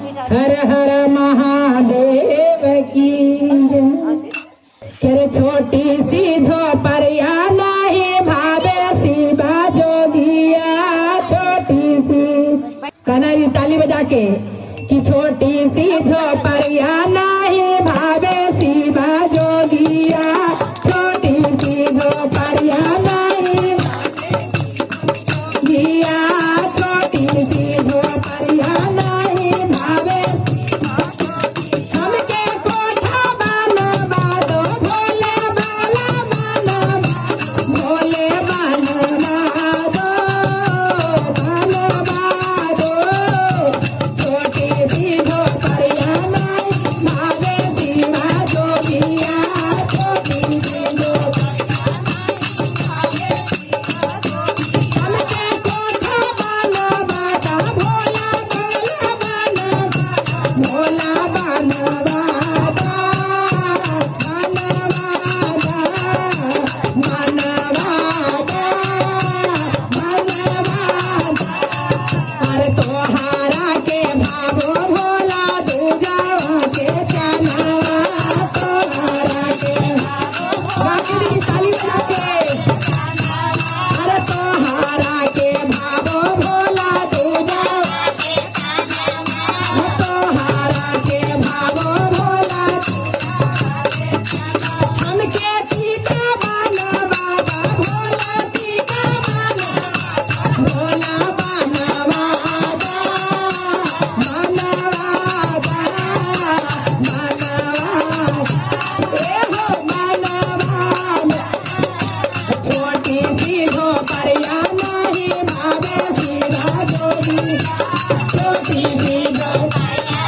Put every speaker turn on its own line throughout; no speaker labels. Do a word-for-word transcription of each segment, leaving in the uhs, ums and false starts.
हर हर महादेव की जय। छोटी सी झोपड़िया नहीं भावे शिवा जोगिया छोटी सी कनारी ताली बजा के कि छोटी सी झोपड़िया नहीं भावे शिवा जोगिया छोटी सी झोपड़िया नहीं जिया छोटी सी झोपड़िया नहीं भावे हमके कोठा बनवा दो भोले बाला बनवा भोले बनवा दो बनवा दो छोटी सी झोपड़िया नहीं भावे शिवा जोगिया छोटी सी झोपड़िया हमके कोठा बनवा दो भोला भोला बनवा दो बनवा दो बनवा दो बनवा दो अरे तोहारा के भावो भोला दूजा के चनवा तोहारा के बाकी ताली बजा के अरे तोहारा के भावो भोला दूजा तोहारा के भावो भोला हमके टीका बनवा दो भोला टीका भोला बनवा दो बनवा दो बनवा ए हो बनवा छोटी सी झोपड़िया नहीं भावे शिवा जोगी छोटी सी झोपड़िया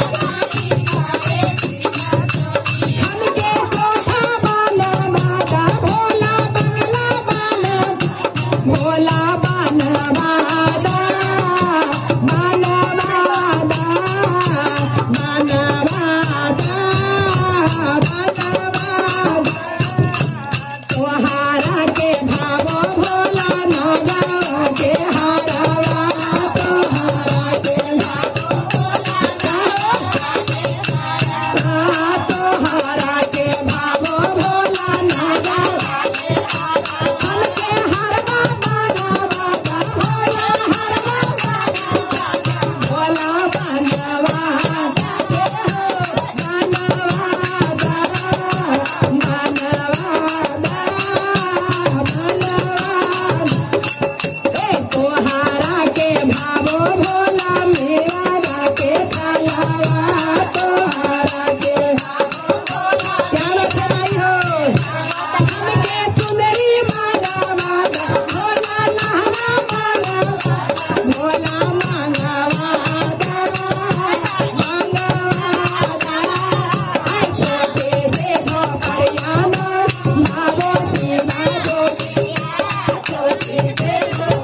हमके कोठा बनवा दो भोला बाला बनवा भोला बनवा दो बनवा दो बनवा दो बनवा दो तोहारा के भावो भोला नौगावा के हारवा तोहारा के भावो तोहारा के भावो भोला नौगावा हमके हरवा बनवा दो भोला हरवा भोला बनवा दो बनवा दो बनवा दो तोहारा के भावो भोला मेरा के तलावा तोहारा के क्या रखाई हो हमके चुनरी मांगवा दो भोला लहरा मांगवा भोला मांगवा दो मांगवा दो आई छोटे से झोपड़िया में भावो शिवा जोगिया छोटी से